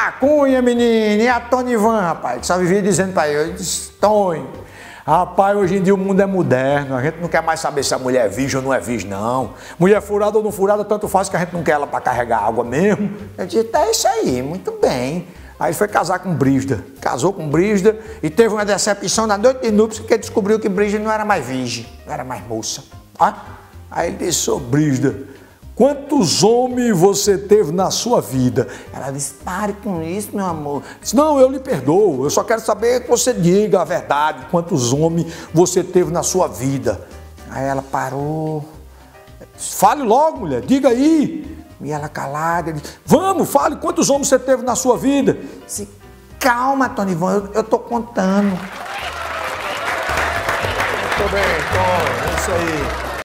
da Cunha, menino, e a Tonivan, rapaz, que só vivia dizendo pra ele, eu disse, Tony, rapaz, hoje em dia o mundo é moderno, a gente não quer mais saber se a mulher é virgem ou não é virgem, não. Mulher furada ou não furada, tanto faz que a gente não quer ela pra carregar água mesmo. Eu disse, é isso aí, muito bem. Aí foi casar com Brígida, casou com Brígida e teve uma decepção na noite de núpcias porque descobriu que Brígida não era mais virgem, não era mais moça. Aí ele disse, ô Brígida, quantos homens você teve na sua vida? Ela disse, pare com isso, meu amor. Disse, não, eu lhe perdoo, eu só quero saber que você diga a verdade, quantos homens você teve na sua vida. Aí ela parou, fale logo, mulher, diga aí. E ela calada, ele disse, vamos, fale, quantos homens você teve na sua vida? Disse, calma, Tonivan, eu tô contando. Muito bem, Tony, é isso aí.